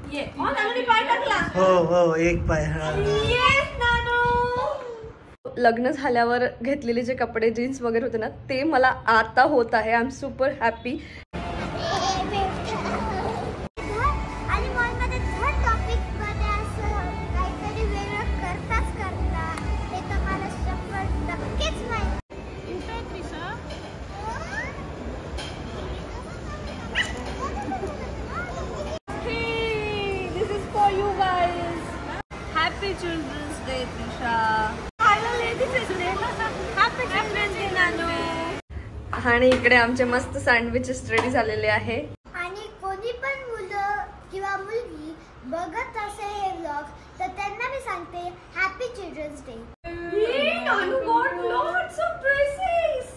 ये नानूने पाय टाकला. हो एक पाय. येस नानू. लग्न झाल्यावर घेतलेले जे कपडे जीन्स वगैरे होते ना ते मला आता होत आहे. I am super happy. Children's Day, Trisha. Happy Children's Day, Nanu. आणि इकडे आमचे मस्त सँडविचेस रेडी झालेले आहे. आणि कोणी पण मुलं किंवा मुलगी बघत असेल हे व्लॉग तर त्यांना मी सांगते happy children's day. Nanu got lots of dresses.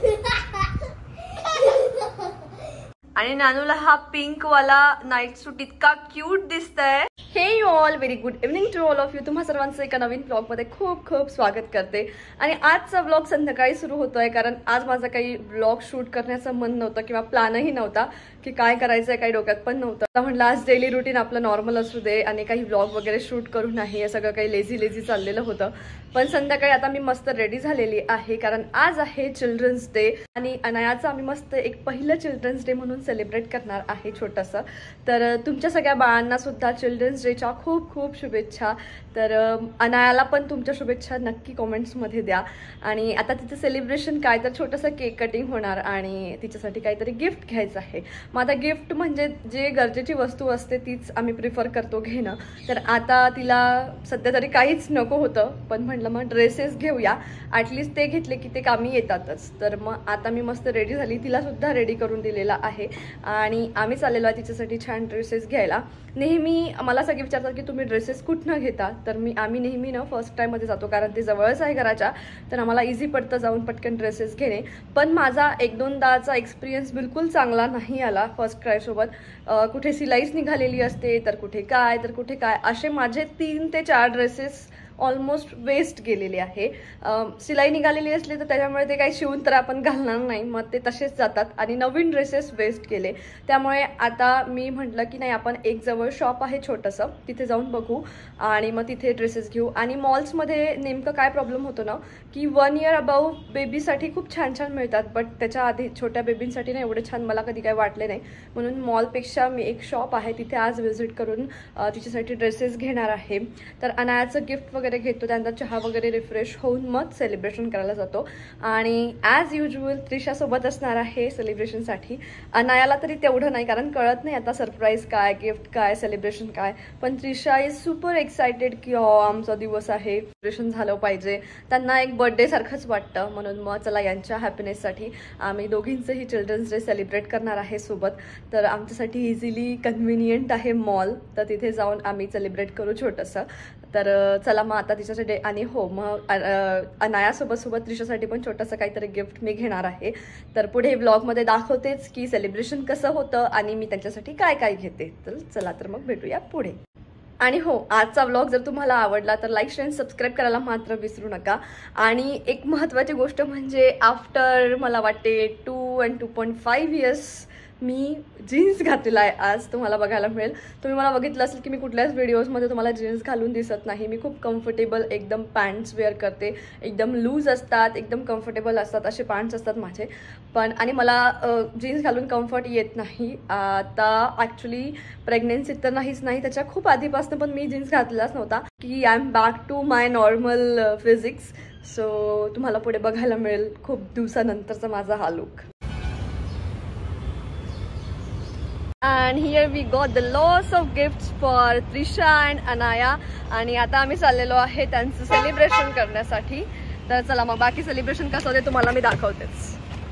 आणि नानूला हा पिंक वाला नाईट सूट इतका क्यूट दिसतंय. Hey you all very good evening to all of you. तुम्हा सर्वांचं एका नवीन ब्लॉगमध्ये खूप खूप स्वागत करते. आणि आजचा ब्लॉग संध्याकाळी सुरू होतोय कारण आज माझा काही ब्लॉग शूट करण्याचं मन नव्हतं किंवा प्लॅनही नव्हता की काय करायचंय, काही डोक्यात पण नव्हतं. म्हटलं आज डेली रुटीन आपलं नॉर्मल असू दे आणि काही ब्लॉग वगैरे शूट करू नाही, हे सगळं काही लेझी चाललेलं होतं. पण संध्याकाळी आता मी मस्त रेडी झालेली आहे कारण आज आहे चिल्ड्रन्स डे आणि अनायाचं आम्ही मस्त एक पहिलं चिल्ड्रन्स डे म्हणून सेलिब्रेट करणार आहे छोटंसं. तर तुमच्या सगळ्या बाळांना सुद्धा चिल्ड्रन्स डेच्या खूप खूप शुभेच्छा. तर अनायाला पण तुमच्या शुभेच्छा नक्की कॉमेंट्समध्ये द्या. आणि आता तिचं सेलिब्रेशन काय तर छोटंसं केक कटिंग होणार आणि तिच्यासाठी काहीतरी गिफ्ट घ्यायचं आहे. मग आता गिफ्ट म्हणजे जे गरजेची वस्तू असते तीच आम्ही प्रिफर करतो घेणं. तर आता तिला सध्या तरी काहीच नको होतं पण म्हटलं मग ड्रेसेस घेऊया, ॲटलिस्ट ते घेतले की ते कामी येतातच. तर मग आता मी मस्त रेडी झाली, तिला सुद्धा रेडी करून दिलेला आहे आणि आम्ही चाललेलो आहे तिच्यासाठी छान ड्रेसेस घ्यायला. नेहमी मला सगळे विचारतात की तुम्ही ड्रेसेस कुठनं घेता, तर आम्ही नेहमी ना फर्स्ट टाईममध्ये जातो कारण ते जवळच आहे घराच्या, तर आम्हाला इझी पडतं जाऊन पटकन ड्रेसेस घेणे. पण माझा 1-2दाचा एक्सपिरियन्स बिलकुल चांगला नाही आला फर्स्ट क्रायसोबत. कुठे सिलाईच निघालेली असते तर कुठे काय असे माझे 3 ते 4 ड्रेसेस ऑलमोस्ट वेस्ट गेलेले आहे. सिलाई निघालेली असली तर त्याच्यामुळे ते काही शिवून तर आपण घालणार नाही, मग ते तसेच जातात आणि नवीन ड्रेसेस वेस्ट गेले. त्यामुळे आता मी म्हटलं की नाही आपण एक जवळ शॉप आहे छोटंसं, तिथे जाऊन बघू आणि मग तिथे ड्रेसेस घेऊ. आणि मॉल्समध्ये नेमकं काय प्रॉब्लेम होतो ना की 1 इयर अबाव बेबीसाठी खूप छान मिळतात बट त्याच्या आधी छोट्या बेबींसाठी नाही एवढे छान मला कधी काय वाटले नाही. म्हणून मॉलपेक्षा मी एक शॉप आहे तिथे आज व्हिजिट करून तिच्यासाठी ड्रेसेस घेणार आहे. तर अनायाचं गिफ्ट वगैरे घेतो, त्यानंतर चहा वगैरे रिफ्रेश होऊन मग सेलिब्रेशन करायला जातो. आणि ॲज युजल त्रिशा सोबत असणार आहे सेलिब्रेशनसाठी. अनायाला तरी तेवढं नाही कारण कळत नाही आता सरप्राईज काय, गिफ्ट काय, सेलिब्रेशन काय. पण त्रिशा इज सुपर एक्सायटेड की आमचा दिवस आहे, सेलिब्रेशन झालं पाहिजे. त्यांना एक बर्थडे सारखंच वाटतं. म्हणून मग चला यांच्या हॅपीनेससाठी आम्ही दोघींचंही चिल्ड्रन्स डे सेलिब्रेट करणार आहे सोबत. तर आमच्यासाठी इझिली कन्व्हिनियंट आहे मॉल, तर तिथे जाऊन आम्ही सेलिब्रेट करू छोटंसं. तर चला मग आता तिच्यासाठी. आणि हो मग अनायासोबत त्रिशासाठी पण छोटंसं काहीतरी गिफ्ट मी घेणार आहे. तर पुढे ब्लॉगमध्ये दाखवतेच की सेलिब्रेशन कसं होतं आणि मी त्यांच्यासाठी काय घेते. तर चला तर मग भेटूया पुढे. आणि हो आजचा व्लॉग जर तुम्हाला आवडला तर लाईक शेअर सबस्क्राईब करायला मात्र विसरू नका. आणि एक महत्त्वाची गोष्ट म्हणजे आफ्टर मला वाटते 2 and 2.5 इयर्स मी जीन्स घातलेला आहे. आज तुम्हाला बघायला मिळेल. तुम्ही मला बघितलं असेल की मी कुठल्याच व्हिडिओजमध्ये तुम्हाला जीन्स घालून दिसत नाही. मी खूप कम्फर्टेबल एकदम पॅन्ट्स वेअर करते, एकदम लूज असतात, एकदम कम्फर्टेबल असतात असे पॅन्ट्स असतात माझे. पण आणि मला जीन्स घालून कम्फर्ट येत नाही. आता ॲक्च्युली प्रेग्नेन्सीत तर नाहीच नाही, त्याच्या खूप आधीपासून पण मी जीन्स घातलाच नव्हता की I am back to my normal physics. So तुम्हाला पुढे बघायला मिळेल खूप दिवसानंतरचा माझा हा look. And here we got the lots of gifts for Trisha and Anaya. आणि आता आम्ही चाललेलो आहे त्यांचं सेलिब्रेशन करण्यासाठी. तर चला मग बाकी सेलिब्रेशन कसं होते तुम्हाला मी दाखवतेच.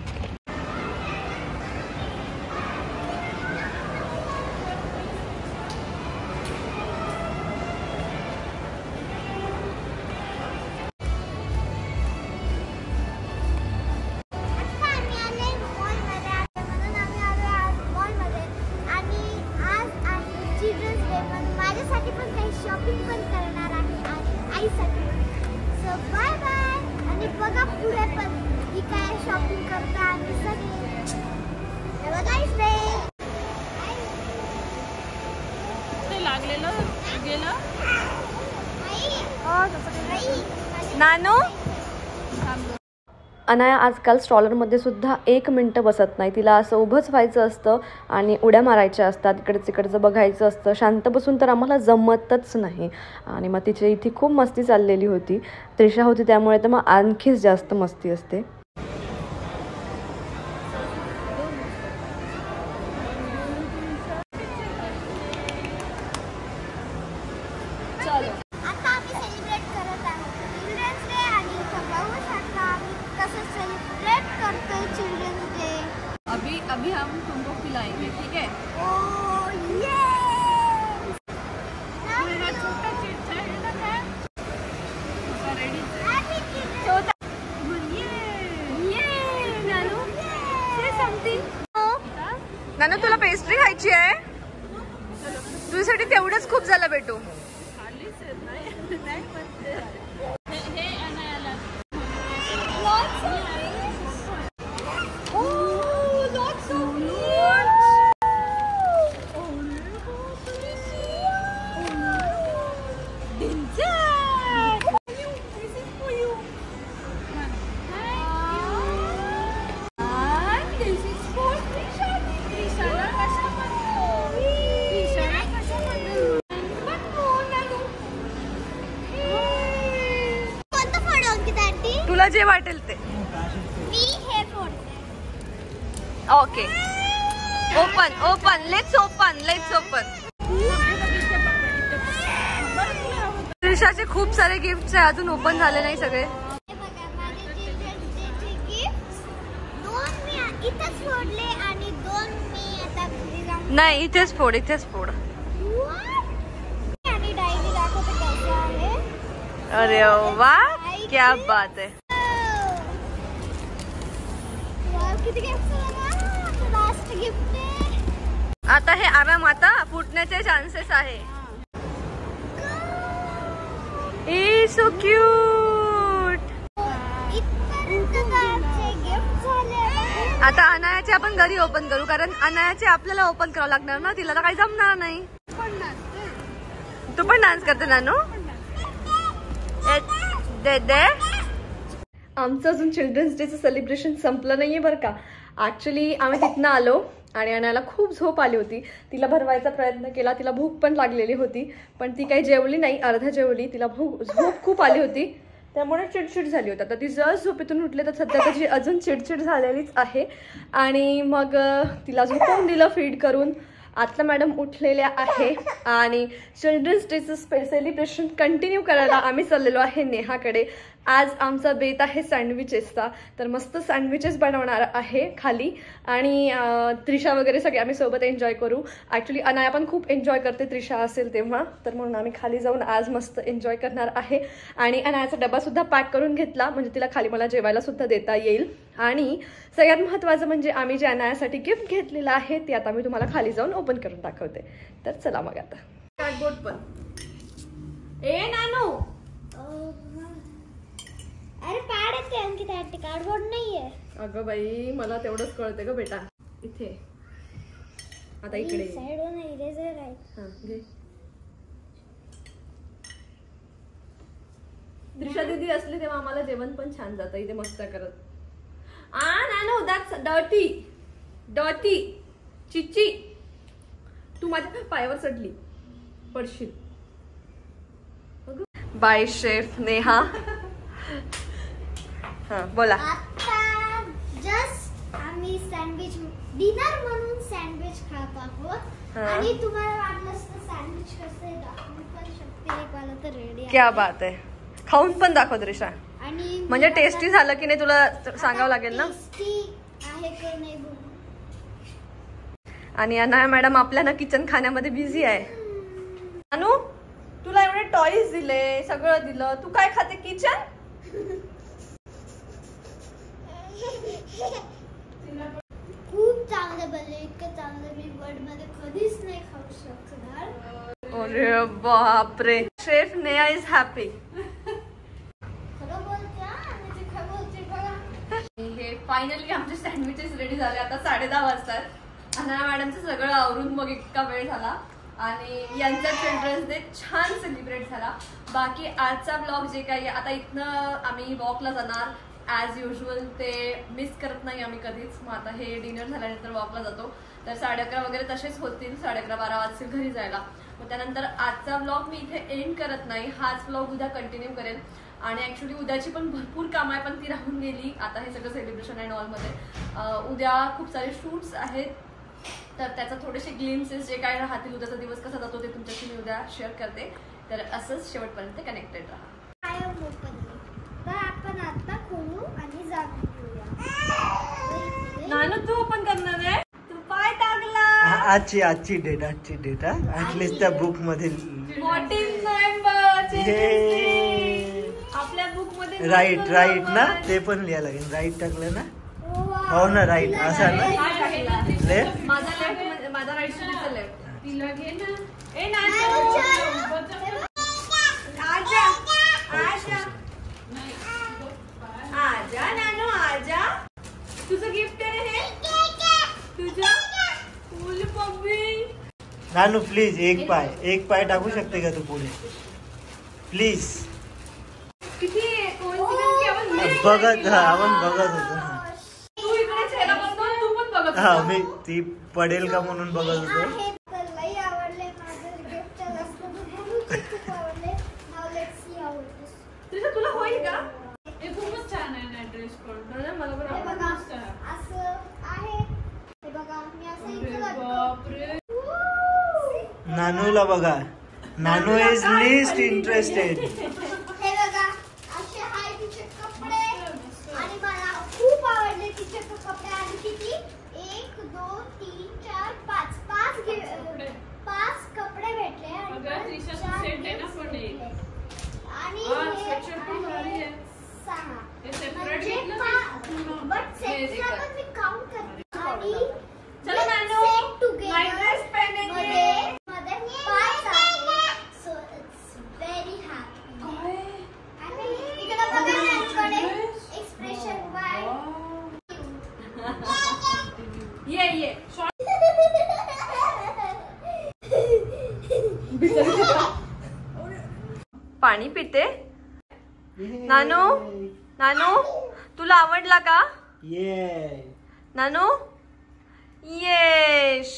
शॉपिंग पण करणार आहे आईसाठी. So bye bye. आणि बघा पुढे पण ही काय शॉपिंग करता आम्ही सगळे. Have a nice day. Nanu Anaya आजकाल स्ट्रॉलरमध्ये सुद्धा 1 मिनिट बसत नाही. तिला असं उभंच व्हायचं असतं आणि उड्या मारायच्या असतात, इकडचं तिकडचं बघायचं असतं. शांत बसून तर आम्हाला जमतच नाही. आणि मग तिची इथे खूप मस्ती चाललेली होती. त्रिशा होती त्यामुळे तर मग आणखीच जास्त मस्ती असते. अभी हम तुमको खिलाएंगे, ठीक है? नानू तुला पेस्ट्री खायची आहे? तुझ्यासाठी तेवढंच खूप झालं बेटू. तुला जे वाटेल ते. Okay open open let's open let's open. त्रिशाचे खूप सारे गिफ्ट्स आहे, अजून ओपन झाले नाही सगळे. नाही इथेच फोड, इथेच फोड. अरे वाह क्या बात है. आता हे आराम आता फुटण्याचे चान्सेस आहे. ए सो क्यूट. आता अनायाचे आपण घरी ओपन करू, कारण अनायाचे आपल्याला ओपन करावं लागणार ना, तिला तर काही जमणार नाही. तू पण डान्स करते नानू? दे दे. आमचं अजून चिल्ड्रन्स डेचं सेलिब्रेशन संपलं नाहीये बरं का. ॲक्च्युली आम्ही तिथनं आलो आणि अनायाला खूप झोप आली होती. तिला भरवायचा प्रयत्न केला, तिला भूक पण लागलेली होती, पण ती काही जेवली नाही, अर्धा जेवली. तिला झोप खूप आली होती त्यामुळे चिडचिड झाली होती. आता ती जस्ट झोपेतून उठले तर सध्या त्याची अजून चिडचिड झालेलीच आहे. आणि मग तिला झोपून दिलं फीड करून. आता मॅडम उठलेल्या आहे आणि चिल्ड्रन्स डेचं सेलिब्रेशन कंटिन्यू करायला आम्ही चाललेलो आहे नेहाकडे. आज आमचा बेत आहे सँडविचेसचा, तर मस्त सँडविचेस बनवणार आहे खाली. आणि त्रिशा वगैरे सगळे आम्ही सोबत एन्जॉय करू. ॲक्च्युली अनाया पण खूप एन्जॉय करते त्रिशा असेल तेव्हा, तर म्हणून आम्ही खाली जाऊन आज मस्त एन्जॉय करणार आहे. आणि अनायाचा डबासुद्धा पॅक करून घेतला, म्हणजे तिला खाली मला जेवायला सुद्धा देता येईल. आणि सगळ्यात महत्त्वाचं म्हणजे आम्ही जे अनायासाठी गिफ्ट घेतलेलं आहे ते आता मी तुम्हाला खाली जाऊन ओपन करून दाखवते. तर चला मग आता. कार्डबोर्ड पण. ए नानू अरे पॅड येते आणखी त्यात कार्डबोर्ड नाहीये. अगं बाई मला तेवढंच कळते ग बेटा. इथे आता इकडे साइडवर इरेजर आहे. हां घे. त्रिशा दीदी असली तेव्हा आम्हाला जेवण पण छान जातं इथे मस्त करत. नानू दॅट्स डर्टी डर्टी चिची. तू माझ्या पायावर चढली पडशील. Bye chef Neha. हां बोला. आता जस्ट आम्ही सँडविच डिनर म्हणून सँडविच खात आहोत. आणि तुम्हाला वाटलं असतं सँडविच कसं आहे दाखवू पण शकते एक वाला तर रेडी आहे. क्या बात आहे. खाऊन पण दाखव त्रिशा. आणि म्हणजे टेस्टी झालं की नाही तुला सांगावं लागेल ना. टेस्टी आहे की नाही बघू. आणि अनाया मॅडम आपल्या ना किचन खाण्यामध्ये बिझी आहे. अनु तुला एवढे टॉयज दिले, सगळं दिलं, तू काय खाते किचन? खूप चांगलं बनले, इतकं चांगलं मी वर्ल्ड मध्ये कधीच नाही खाऊ शकणार. अरे बापरे. Chef Neha is happy. खरं बोलते आणि ते खरं बोलते बघा. हे फायनली आमचे सँडविचेस रेडी झाले. आता 10:30 वाजतात. अनाया मॅडमचं सगळं आवरून मग इतका वेळ झाला. आणि यांचा चिल्ड्रन्स डे छान सेलिब्रेट झाला. बाकी आजचा ब्लॉग जे काही आता इथनं आम्ही वॉकला जाणार ॲज युजल. ते मिस करत नाही आम्ही कधीच. मग आता हे डिनर झाल्यानंतर वॉकला जातो तर 11:30 वगैरे तसेच होतील. 11:30-12 वाजतील घरी जायला. मग त्यानंतर आजचा ब्लॉग मी इथे एंड करत नाही. हाच ब्लॉग उद्या कंटिन्यू करेल. आणि ॲक्च्युली उद्याची पण भरपूर कामं आहे पण ती राहून गेली आता हे सगळं सेलिब्रेशन अँड ऑलमध्ये. उद्या खूप सारे शूट्स आहेत तर त्याचा थोडेसे ग्लिम्सेस जे काय राहतील उद्याचा दिवस कसा जातो ते तुमच्याशी मी उद्या शेअर करते. तर असंच शेवटपर्यंत कनेक्टेड राहा. तर आपण आता खोलू आणि जाणून घेऊया. नानू तू ओपन करणार आहे. तू पाय टाकला. आजची डेट ऍटलीस्ट त्या बुक मध्ये 14 नोव्हेंबर आपल्या बुक मध्ये राईट ना ते पण लिहायला लागेल. राईट टाकलं ना. हो ना राईट असं ना. लेफ्ट माझा राईट सुनीचा लेफ्ट. तिला घे ना. ए आजा आजा नानू आजा. तुझं गिफ्ट आहे हे तुझं फुल पप्पी. नानू प्लीज एक पाय टाकू शकते का तू पुढे प्लीज. किती कोइन्सिडेंस बघत आपण बघत होतो. तू इकडे चेहरा बघतो तू पण बघत हा मी ती पडेल का म्हणून बघत होतो. लई आवडले माझं गिफ्ट जास्त खूप आवडले. Now let's see how it is. तुला होईल का. हे खूपच छान आहे ना ड्रेस कोड. मला पण हे बघा असं आहे. हे बघा मी असं इकडे नानूला बघा. Nanu is least interested. हे बघा असे हाय तिचे कपडे आणि मला खूप आवडले तिचे कपडे. आणि किती 1 2 3 4 5 5 कपडे भेटले. अगं त्रिशाचा सेट आहे ना पण एक. आणि स्वेटशर्ट पण भारी आहे. 6 हे सेपरेट घेतलं. बट सेटला पण मी काउंट करते. आणि चलो Nanu set together night dress पहनेंगे. मध्ये 5 आहे. So it's very happy. आणि इकडे बघा नानूकडे एक्सप्रेशन बाय. ये पाणी पिते. नानू तुला आवडला का नानू. येस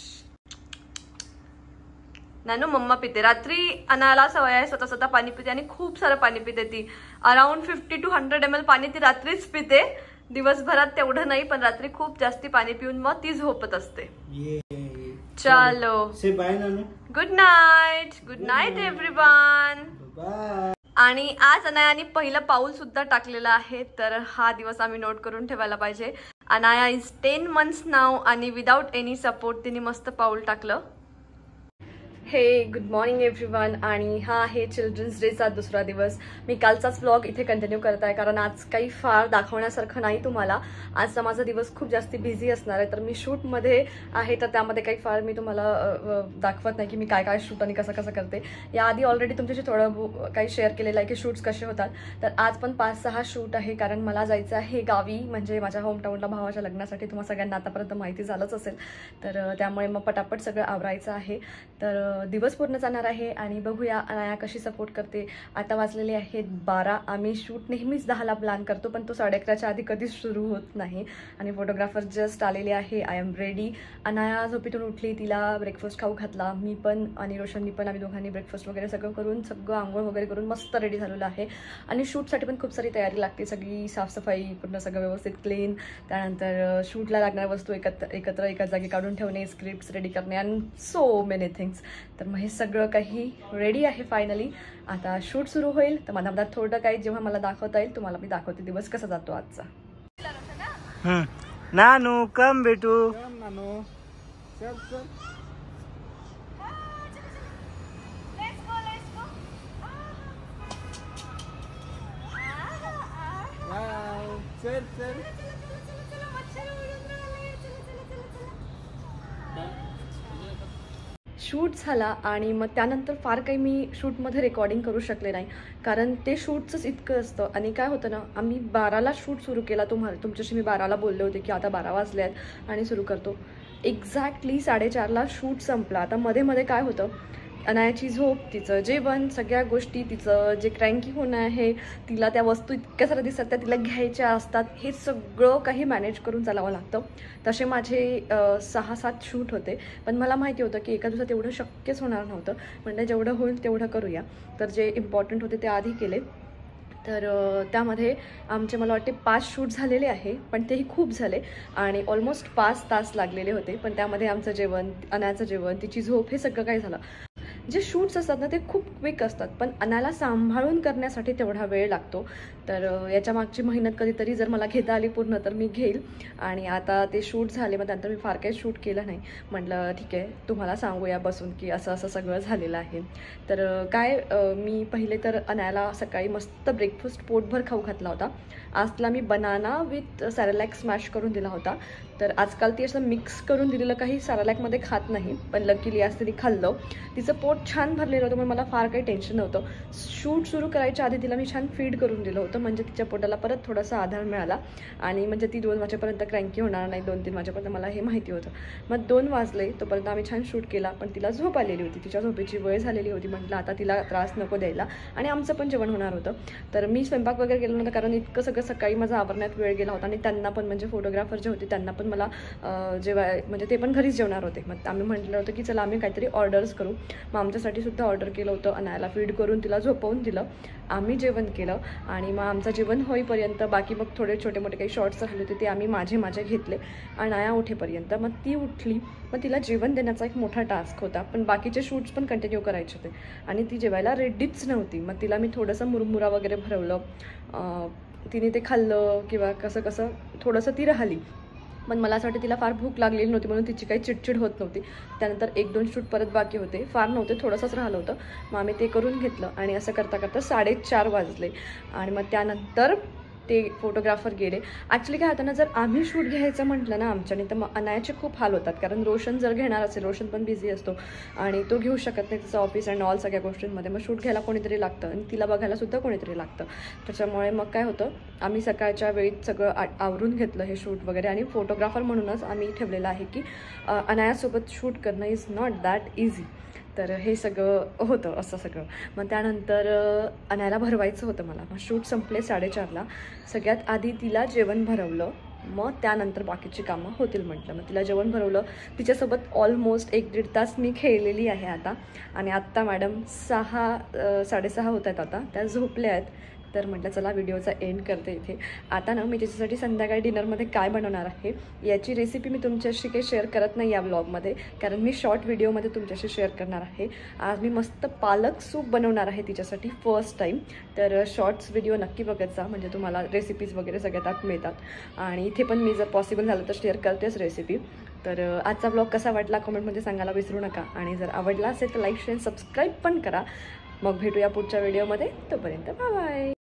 नानू मम्मा पिते. रात्री अनाला सवय आहे स्वतः पाणी पिते आणि खूप सारं पाणी पिते ती. अराउंड 50 to 100 ml पाणी ती रात्रीच पिते. दिवसभरात तेवढं नाही पण रात्री खूप जास्ती पाणी पिऊन मग ती झोपत असते. चलो say bye Nanu. Good night everyone. आणि आज अनायाने पहिलं पाऊल सुद्धा टाकलेलं आहे तर हा दिवस आम्ही नोट करून ठेवायला पाहिजे. अनाया इज 10 months नाव आणि विदाउट एनी सपोर्ट तिने मस्त पाऊल टाकलं. हे गुड मॉर्निंग एव्हरीवन. आणि हा आहे चिल्ड्रन्स डेचा दुसरा दिवस. मी कालचाच व्लॉग इथे कंटिन्यू करत आहे कारण आज काही फार दाखवण्यासारखं नाही तुम्हाला. आजचा माझा दिवस खूप जास्ती बिझी असणार आहे तर मी शूटमध्ये आहे तर त्यामध्ये काही फार मी तुम्हाला दाखवत नाही की मी काय काय शूट आणि कसं कसं करते. याआधी ऑलरेडी तुमच्याशी थोडं काही शेअर केलेलं आहे की शूट्स कसे होतात. तर आज पण 5-6 शूट आहे कारण मला जायचं आहे गावी म्हणजे माझ्या होमटाऊनला भावाच्या लग्नासाठी. तुम्हाला सगळ्यांना आतापर्यंत माहिती झालंच असेल तर त्यामुळे मग पटापट सगळं आवरायचं आहे. तर दिवस पूर्ण जाणार आहे आणि बघूया अनाया कशी सपोर्ट करते. आता वाजलेले आहेत 12. आम्ही शूट नेहमीच 10ला प्लॅन करतो पण तो 11:30च्या आधी कधीच सुरू होत नाही. आणि फोटोग्राफर जस्ट आलेले आहे. I am ready. अनाया झोपेतून उठली. तिला ब्रेकफास्ट खाऊ घातला. मी पण आणि रोशननी पण आम्ही दोघांनी ब्रेकफास्ट वगैरे सगळं करून सगळं आंघोळ वगैरे करून मस्त रेडी झालेलं आहे. आणि शूटसाठी पण खूप सारी तयारी लागते. सगळी साफसफाई पूर्ण सगळं व्यवस्थित क्लीन. त्यानंतर शूटला लागणाऱ्या वस्तू एकत्र एका जागी काढून ठेवणे. स्क्रिप्ट्स रेडी करणे अँड सो मेनी थिंग्स. तर मग हे सगळं काही रेडी आहे फायनली. आता शूट सुरू होईल तर मला थोडं काही जेव्हा मला दाखवता येईल तुम्हाला मी दाखवते दिवस कसा जातो आजचा. नानू कम बेटू. शूट झाला आणि मग त्यानंतर फार काही मी शूटमध्ये रेकॉर्डिंग करू शकले नाही कारण ते शूटचंच इतकं असतं. आणि काय होतं ना आम्ही 12ला शूट सुरू केला. तुमच्याशी मी 12ला बोलले होते की आता 12 वाजले आहेत आणि सुरू करतो. एक्झॅक्टली 4:30ला शूट संपला. आता मध्ये मध्ये काय होतं, अनायाची झोप, तिचं जेवण, सगळ्या गोष्टी, तिचं जे क्रँकी होणं आहे, तिला त्या वस्तू इतक्या साऱ्या दिसतात त्या तिला घ्यायच्या असतात, हे सगळं काही मॅनेज करून चालावं लागतं. तसे माझे 6-7 शूट होते, पण मला माहिती होतं की एका दिवसात एवढं शक्यच होणार नव्हतं. म्हणजे जेवढं होईल तेवढं करूया. तर जे इम्पॉर्टंट होते ते आधी केले. तर त्यामध्ये आमचे मला वाटते 5 शूट झालेले आहे, पण तेही खूप झाले आणि ऑलमोस्ट 5 तास लागलेले होते. पण त्यामध्ये आमचं जेवण, अनायाचं जेवण, तिची झोप, हे सगळं काही झालं. जे शूट्स असतात ना ते खूप क्विक असतात, पण अनाला सांभाळून करण्यासाठी तेवढा वेळ लागतो. तर याच्या मागची मेहनत कधीतरी जर मला घेता आली पूर्ण तर मी घेईल. आणि आता ते शूट झाले, मग त्यानंतर मी फार काही शूट केलं नाही. म्हटलं ठीक आहे, तुम्हाला सांगूया बसून की असं असं सगळं झालेलं आहे. तर मी पहिले तर अनायाला सकाळी मस्त ब्रेकफास्ट पोटभर खाऊ घातला होता. आज तिला मी बनाना विथ सॅरेलॅक स्मॅश करून दिला होता. तर आजकाल ती असं मिक्स करून दिलेलं काही सॅरेलॅकमध्ये खात नाही, पण लकीली आज तिने खाल्लं. तिचं पोट छान भरलेलं होतं, पण मला फार काही टेन्शन नव्हतं. शूट सुरू करायच्या आधी तिला मी छान फीड करून दिलं होतं, म्हणजे तिच्या पोटाला परत थोडासा आधार मिळाला आणि म्हणजे ती 2 वाजेपर्यंत क्रँकी होणार नाही. 2-3 वाजेपर्यंत मला हे माहिती होतं. मग 2 वाजले तोपर्यंत आम्ही छान शूट केला, पण तिला झोप आलेली होती, तिच्या झोपेची वेळ झालेली होती. म्हटलं आता तिला त्रास नको द्यायला, आणि आमचं पण जेवण होणार होतं. तर मी स्वयंपाक वगैरे केलं नव्हतं, कारण इतकं सगळं सकाळी माझा आवरण्यात वेळ गेला होता. आणि त्यांना पण, म्हणजे फोटोग्राफर जे होते त्यांना पण मला म्हणजे ते पण घरीच जेवणार होते. मग आम्ही म्हटलं होतं की चला आम्ही काहीतरी ऑर्डर्स करू. मग आमच्यासाठी सुद्धा ऑर्डर केलं होतं. अनायाला फीड करून तिला झोपवून दिलं, आम्ही जेवण केलं. आणि मग आमचं जेवण होईपर्यंत बाकी मग थोडे छोटे मोठे काही शॉर्ट्स राहिले होते ते आम्ही माझे घेतले. अनाया उठेपर्यंत मग ती उठली. मग तिला जेवण देण्याचा एक मोठा टास्क होता, पण बाकीचे शूट्स पण कंटिन्यू करायचे होते आणि ती जेवायला रेडीच नव्हती. मग तिला मी थोडंसं मुरमुरा वगैरे भरवलं, तिने ते खाल्लं किंवा कसं थोडंसं ती राहिली. पण मला असं वाटतं तिला फार भूक लागलेली नव्हती, म्हणून तिची काही चिडचिड होत नव्हती. त्यानंतर 1-2 शूट परत बाकी होते, फार नव्हते, थोडंसंच राहिलं होतं. मग आम्ही ते करून घेतलं आणि असं करता 4:30 वाजले. आणि मग त्यानंतर ते फोटोग्राफर गेले. ॲक्च्युली काय होतं ना, जर आम्ही शूट घ्यायचं म्हटलं ना आमच्याने, तर मग अनायाचे खूप हाल होतात. कारण रोशन जर घेणार असेल, रोशन पण बिझी असतो आणि तो घेऊ शकत नाही, त्याचं ऑफिस अँड ऑल सगळ्या गोष्टींमध्ये. मग शूट घ्यायला कोणीतरी लागतं आणि तिला बघायला सुद्धा कोणीतरी लागतं. त्याच्यामुळे मग काय होतं, आम्ही सकाळच्या वेळीत सगळं आवरून घेतलं हे शूट वगैरे. आणि फोटोग्राफर म्हणूनच आम्ही ठेवलेलं आहे की अनायासोबत शूट करणं इज नॉट दॅट इझी. तर हे सगळं होतं असं सगळं. मग त्यानंतर अनायाला भरवायचं होतं मला. मग शूट संपले 4:30ला. सगळ्यात आधी तिला जेवण भरवलं, मग त्यानंतर बाकीची कामं होतील म्हटलं. मग तिला जेवण भरवलं, तिच्यासोबत ऑलमोस्ट 1-1.5 तास मी खेळलेली आहे आता. आणि आत्ता मॅडम 6-6:30 होत आहेत आता, त्या झोपल्या आहेत. तर म्हटलं चला व्हिडिओचा एंड करते इथे. आता ना मी त्याच्यासाठी संध्याकाळी डिनरमध्ये काय बनवणार आहे याची रेसिपी मी तुमच्याशी काही शेअर करत नाही या व्लॉगमध्ये, कारण मी शॉर्ट व्हिडिओमध्ये तुमच्याशी शेअर करणार आहे. आज मी मस्त पालक सूप बनवणार आहे तिच्यासाठी फर्स्ट टाईम. तर शॉर्ट्स व्हिडिओ नक्की बघत जा, म्हणजे तुम्हाला रेसिपीज वगैरे सगळ्या त्यात मिळतात. आणि इथे पण मी जर पॉसिबल झालं तर शेअर करतेच रेसिपी. तर आजचा व्लॉग कसा वाटला कमेंटमध्ये सांगायला विसरू नका. आणि जर आवडला असेल तर लाईक, शेअर, सबस्क्राईब पण करा. मग भेटूया पुढच्या व्हिडिओमध्ये. तोपर्यंत बाय बाय.